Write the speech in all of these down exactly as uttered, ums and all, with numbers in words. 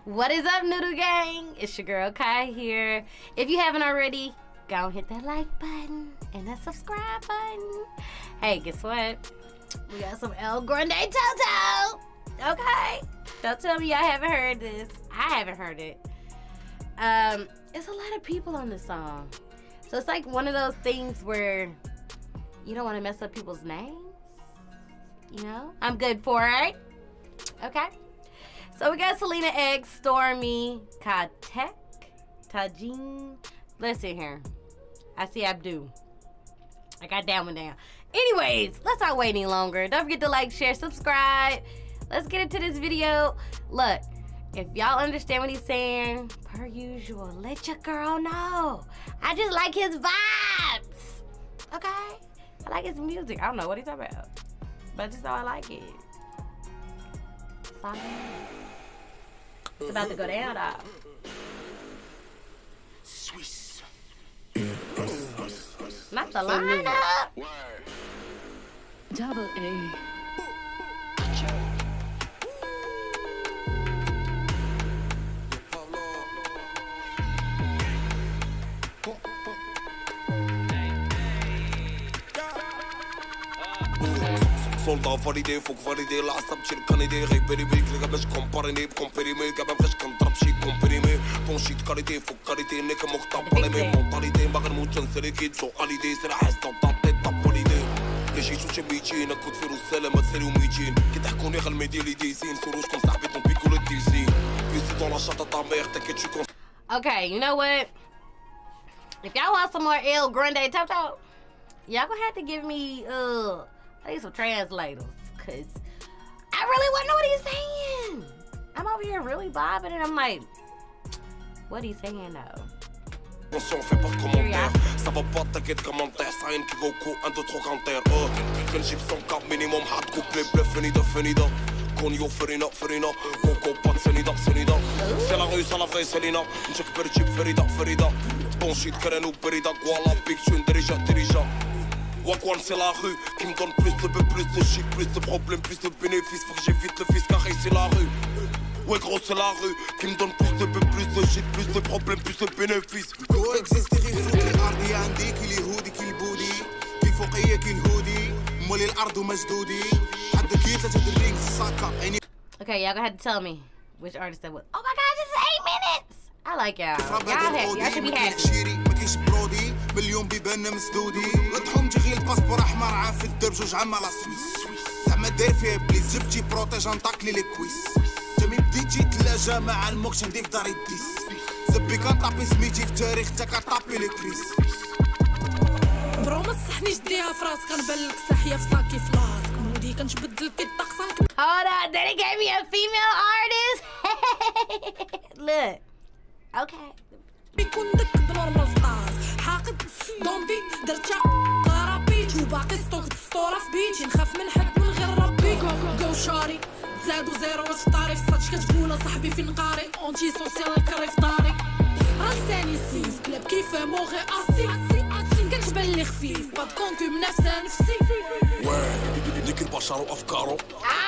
What is up, Noodle Gang? It's your girl Kai here. If you haven't already, go and hit that like button and that subscribe button. Hey, guess what? We got some ElGrandeToto. Okay? Don't tell me y'all haven't heard this. I haven't heard it. Um, it's a lot of people on this song. So it's like one of those things where you don't want to mess up people's names. You know? I'm good for it. Okay? So we got SALINA X, Stormy, Khtek, Tagne. Listen here. I see Abduh. I got that one down. Anyways, let's not wait any longer. Don't forget to like, share, subscribe. Let's get into this video. Look, if y'all understand what he's saying, per usual, let your girl know. I just like his vibes. Okay? I like his music. I don't know what he's talking about, but just know I like it. Sorry. It's about to go down, dog. Swiss. Not the lineup. Double A. Soldat validé, faut valider العصب تشيل كاندي غير بيريمي كليك باش كومباريني بكومبريمي كاع ما بغاش كنضرب شي كومبريمي بون شيت كاليتي فوق كاليتي نيك مختار باليمي مونطاليتي باغي نموت نسالي كي تسوق اليدي سير حاسس طاطي طابوليدي لا شي توشي ميتين كنت فيرو السلامة تساليو ميتين كيضحكوني خل ديالي ديزين سورو شكون صاحبي طون بيكولو ديزين بيسي دون لا شاطا تا ميغ تاكيت شي كون. Okay, you know what? If y'all want some more ElGrandeToto, y'all gonna have to give me uh I need some translators, cause I really wanna know what he's saying. I'm over here really bobbing and I'm like, what he's saying though? Attention, fais pas de commentaires, ça va pas t'inquiète commentaires, ça rien qui Goku, un, deux, trois canter, oh, كنجيب cent cap minimum, hard couple, bluff, فنيدا, فنيدا, كونيو, فرينا, فرينا, كوكو, بات, سنيدا, سنيدا, c'est la rue, c'est la vraie Selina, نجيك برجيب, فريدا, فريدا, bon shit, كرنو, بريدا, Kuala, big tune, dirija, dirija. Wakwan c'est la rue qui me donne plus de peu, plus de shit, plus de problèmes, plus de bénéfices. Faut que j'évite le fils car c'est la rue. Ouais gros c'est la rue qui me donne plus de peu, plus de shit, plus de problèmes, plus de bénéfices. coexiste يغيفوك الأرضي عندي كي اليهودي كي البودي كي الفوقية كي الهودي مولي الأرض ومجدودي حد كي ثلاثة درينج الساكا عيني. Okay, y'all gonna have to tell me which artist that was. Oh my god, this is eight minutes! I like y'all. Y'all happy. Y'all should be happy. ما كاينش برودي مليون بيبان مسدودي لطحهم تغيل الباسبور احمر عام في الدرب جوج عام على سويس زعما داير فيها بليز جبتي بروتيج نطاق لي لي كويس جامي بديتي تلاجا مع الموكش ندي في داري الديس زبي كنطابي سميتي في التاريخ انت كطابي لي كريس برو ما تصحنيش ديها في راسك كنبان لك صاحيه في صاكي في راسك مودي كنجبد لك الطقس. Hold on, then it gave me a female artist. Look. Okay. يكون داك بنورمال فطاس حاقد دومبي درتها قرابيت وباقي ستوك السطوره في بيتي نخاف من حد من غير ربي جو شاري زادو زيرو واش طاري في صاتش كتقول صاحبي فين قاري اونتي سوسيال الكري في داري راساني سيف كلاب كيفهمو غير اسي كتبان لي خفيف باد كونكو منافسه نفسي نيك البشر وافكارو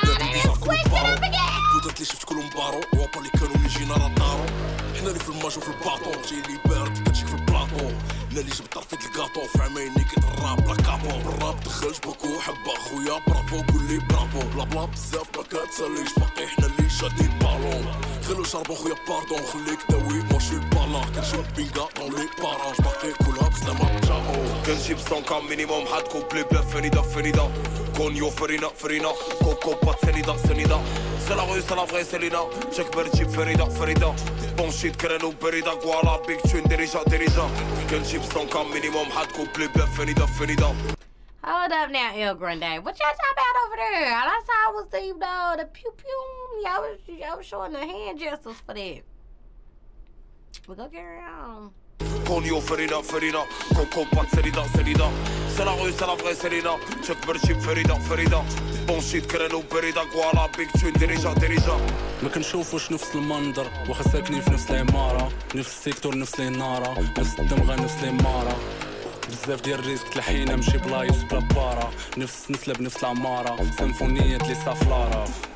Ah, بودات لي شفت كلهم بارو وابا اللي كانوا اللي جينا راه دارو حنا اللي في الماج وفي الباطو جاي لي بارد كتجيك في البلاطو انا اللي جبت طرفيت الكاطو في عمايني كيت الراب لا كابو بالراب دخلت باكو حب اخويا برافو قول لي برافو بلا بلا بزاف ما كتساليش باقي حنا اللي شادين بالون خلو شربو خويا باردون خليك داوي ماشي البالا كنجيب بينكا دون لي باراج باقي كلها بسلامة تشاو كنجيب cent كام مينيموم حد كوبلي بلا فريدا فريدا كونيو فرينا فرينا كوكو بات سنيدا سنيدا c'est la rue c'est la vraie Selina check برجيب فريدا فريدا bon shit كرنو بريدا Kuala big tune dirija dirija كنجيب cent كام مينيموم حد كوبلي بلا فريدا فريدا. Hold up now, ElGrande. What y'all talking about over there? All I saw was the, you know, the pew pew. Y'all was, y'all was showing the hand gestures for that. We go carry on. كونيو فرينا فرينا كوكو بات سنيدا سنيدا c'est la rue c'est la vraie Selina check برجيب فريدا فريدا bon shit كرنو بريدا Kuala big tune dirija dirija. ما كنشوفوش نفس المنظر واخا ساكنين في نفس العمارة نفس السيكتور نفس النارة نفس الدمغة نفس الإمارة بزاف ديال الريسك تلحينا مشي بلايص بلا بارا نفس نسلة بنفس العمارة سيمفونية لي سافلارا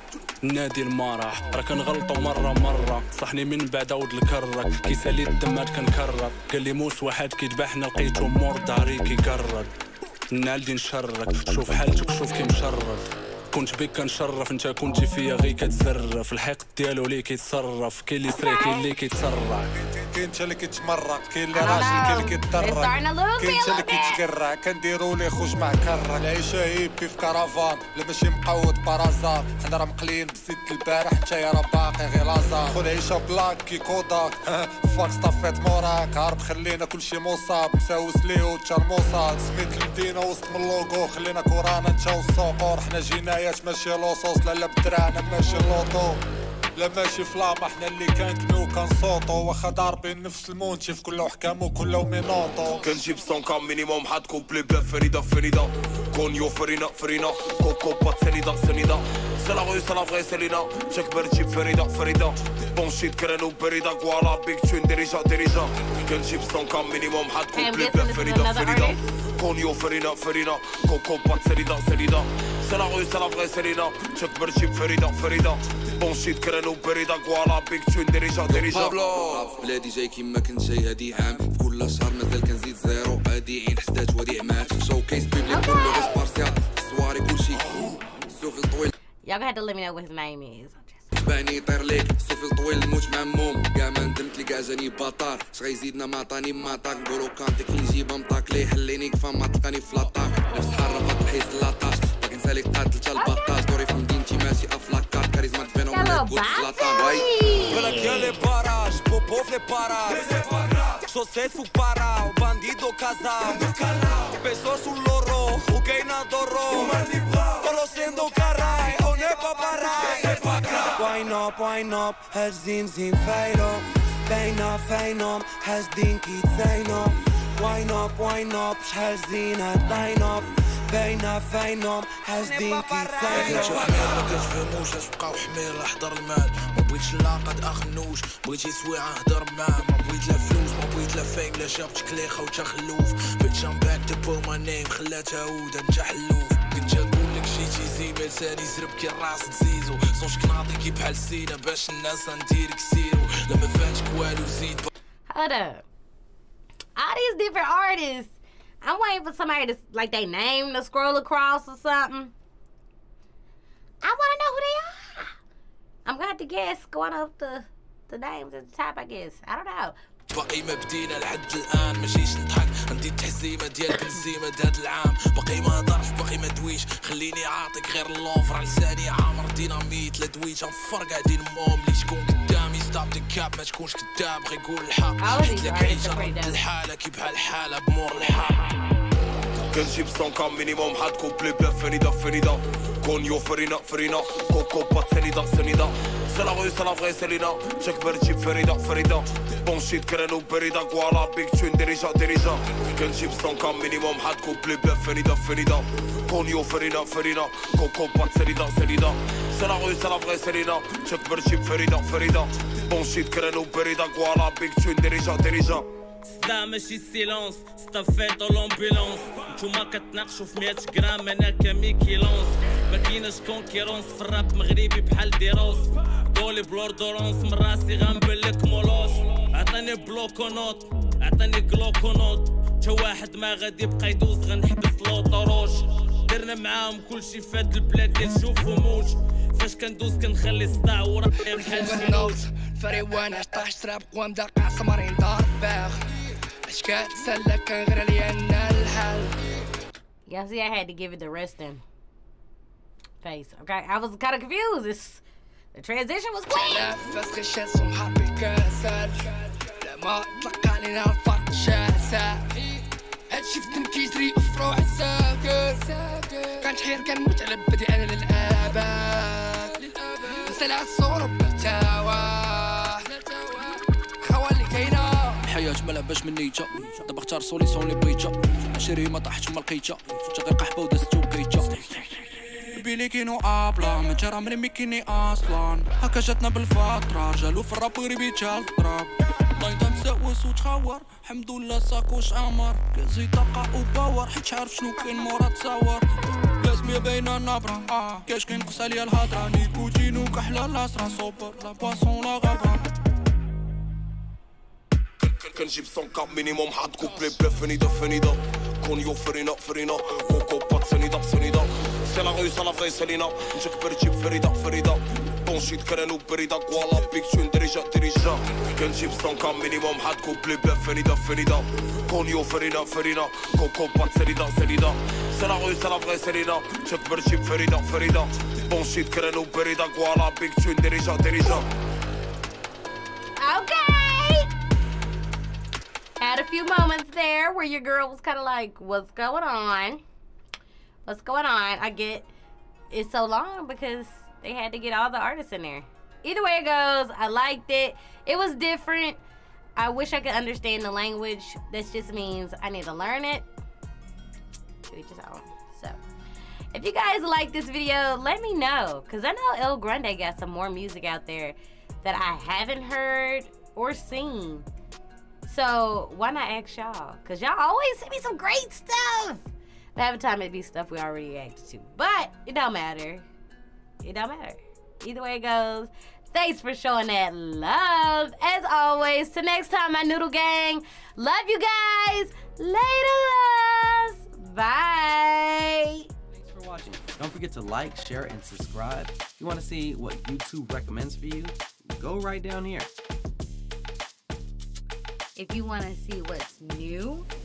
نادي المرح راه كنغلطو مرة مرة صحني من بعد عود الكرك كيسالي الدمات كنكرر قال لي موس واحد كيذبحنا لقيتو مور داري كيكرر نالدي نشرك شوف حالتك شوف كي مشرد كنت بك كنشرف انت كنتي فيا غير كتزرف الحقد ديالو ليه كيتصرف كاين اللي سري كاين اللي كيتسرع كاين انت اللي كيتمرق كاين اللي راجل كاين اللي كيتدرك كاين انت اللي كيتكرع كنديرو ليه خوش مع كرة العيشه هيبي في كرافان لا ماشي مقود بارازار حنا راه مقليين بزيت البارح انت يا راه باقي غير لازار خذ عيشه بلاك كي كوداك فاك طفيت موراك هارب خلينا كلشي مصاب مساوس ليه وتا الموصاد سميت المدينه وسط من اللوغو خلينا كورانا انت والسوقور حنا جينايات ماشي لوصوص لا لا بدرانا ماشي لوطو لا ماشي فلاما حنا اللي كنكنو كنصوتو واخا ضاربين نفس المونتي في كل حكام وكل مينوطو كنجيب صون كام مينيموم حد كوبلي بلا فريده فريده كونيو فرينا فرينا كوكو بات سنيده سنيده سي لا غو سي لا فغي سالينا تكبر تجيب فريده فريده بونشيت كرانو بريده كوالا بيك تون ديريجا ديريجا كنجيب صون كام مينيموم حد كوبلي بلا فريده فريده كونيو فرينا فرينا كوكو بات سنيده سنيده سي لا غو سي لا فغي سالينا تكبر تجيب فريده فريده بونشيت كرانو بريده كوالا بيك تون ديريجا ديريجا في بلادي جاي كيما كنت جاي هادي عام في كل شهر مازال كنزيد زيرو هادي عين حدات وديع مات في شو كيس بيبليك كله غير سبارسيال الصواري كلشي السوفي الطويل Y'all gonna have to let me know what his name is. تباني يطير ليك السوفي الطويل الموت معموم كاع ما ندمت لي كاع جاني باطار اش غيزيدنا ما عطاني ماطاك نقولو كانتي كي نجيب مطاك ليه حليني كفا ما تلقاني في لاطاك نفس حرفه بحيس لاطاش باقي نسالي قاتل تا الباطاج دوري في مدينتي ماشي افلاكار كاريزما تبانو من الكوت زلاطان واي بالك يا لي باراج بوبو في لي باراج شوسيت فوق بارا وبانديدو كازا بيسو سول لورو وكاينا دورو كولوسيندو كاراي او نيبا باراي واين اب واين اب هازين زين فايلو بينا فاينوم هازدين كي تزاينو واين اب واين اب شحال زينة لاين اب بينا فاينوم هازدين كي تزاينو حمير ما كتفهموش اش بقاو حمير حضر المال ما بغيتش لاقة اخنوش بغيتي سويعة هدر معاه ما بغيت لا فلوس ما بغيت لا فايم لا جابت كليخة وتا خلوف بغيت جامباك تبو ما نايم خلاتها عودة انت حلوف كنت نقولك شي تيزي لساني زرب كي الراس تزيزو صوشك ناضي كي بحال سينا باش الناس نديرك سيرو لما فاتك والو زيد. Hold up. All these different artists, I'm waiting for somebody to like they name to scroll across or something. I want to know who they are. I'm gonna have to guess going up the the names at the top, I guess. I don't know. باقي ما بدينا لحد الان ماشيش نضحك عندي التحزيمه ديال بنزيمه هاد العام باقي ما هضرش باقي ما دويش خليني عاطيك غير اللوفر على لساني عامر ديناميت لا دويت غنفرق قاعدين موم اللي تكون قدامي ستوب كاب ما تكونش كداب غير قول الحق حيت لك عيشه رد الحاله كي بحال الحاله بمور الحق كنجيب صون كام مينيموم حد كوبلي بلا فريده فريده كونيو فرينا فرينا كوكو بات سنيده سنيده سي لا غو سي لا فغي سالينا تكبر تجيب فريده فريده بونشيت كرانو بريده كوالا بيك تون ديريجا ديريجا كنجيب صون كام مينيموم حد كوبلي بلا فريده فريده كونيو فرينا فرينا كوكو بات سنيده سنيده سي لا غو سي لا فغي سالينا تكبر تجيب فريده فريده بونشيت كرانو بريده كوالا بيك تون ديريجا ديريجا صدا ماشي سيلونس ستافيتو لومبيلونس نتوما كتناقشو في مية غرام انا كمي كيلونس مكايناش كونكيرونس في الراب مغربي بحال ديروس دولي بلوردورونس من راسي غنبلك مولوس عطاني بلوكونوت عطاني كلوكونوت تا واحد ما غادي يبقى يدوز غنحبس لوطوروش درنا معاهم كلشي فهاد البلاد ديال شوف وموج فاش كندوز كنخلي صداع ورايا بحال شي موت فري وانا طاح شراب قوام داقع سمرين دار باغ اش كتسلى كان غير لينا الحال. Y'all see I had to give it the resting face. Okay, I was kind of confused. It's, the transition was quick. نفس غشاس ومحبي كاسل لما طلق علينا الفرق شاسع هادشي في الدم كيجري في روحي ساكت كنتحير كنموت على بدي انا للابد نسال على الصور بالتوا خوالي كاينه الحياة ما لعباش من نيتشا دابا اختار سوليسيون لي بغيتها عشري ما طاحتش ما لقيتها تا غير قحبه ودازت وكيتها بيلي كينو ابلا من جرى من ميكيني اصلا هكا جاتنا بالفتره جالو في الراب غريبي تا الضرب نايضه مساوس وتخور الحمد لله ساكوش امر كازي طاقه وباور حيت عارف شنو كاين مورا تصور لازم شوية باينة النبرة آه كاش كينقص عليا الهضرة نيكوتين وكحلة لاسرة سوبر لا بواسون لا غبرة كنجيب صنكا مينيموم حد كوبلي بلا فنيدة فنيدة كونيو فرينا فرينا كوكو بات سنيدة سنيدة سي لا غو سا لا فغي سالينا نجكبر جيب فريدة فريدة بونشيت كرانو بريدة كوالا بيك تون دريجة دريجة كنجيب صنكا مينيموم حد كوبلي بلا فنيدة فنيدة كونيو فرينا فرينا كوكو بات سنيدة سنيدة سي لا غو سا لا فغي سالينا نجكبر جيب فريدة فريدة بونشيت كرانو بريدة كوالا بيك تون دريجة دريجة. Okay. Had a few moments there where your girl was kind of like, what's going on? What's going on? I get it's so long because they had to get all the artists in there. Either way it goes, I liked it. It was different. I wish I could understand the language. This just means I need to learn it. To each his own. So, if you guys like this video, let me know. Because I know ElGrande got some more music out there that I haven't heard or seen. So why not ask y'all? Cause y'all always send me some great stuff. But half the time it be stuff we already reacted to. But it don't matter. It don't matter. Either way it goes. Thanks for showing that love. As always, till next time, my noodle gang. Love you guys. Later, loves. Bye. Thanks for watching. Don't forget to like, share, and subscribe. If you want to see what YouTube recommends for you, go right down here. If you want to see what's new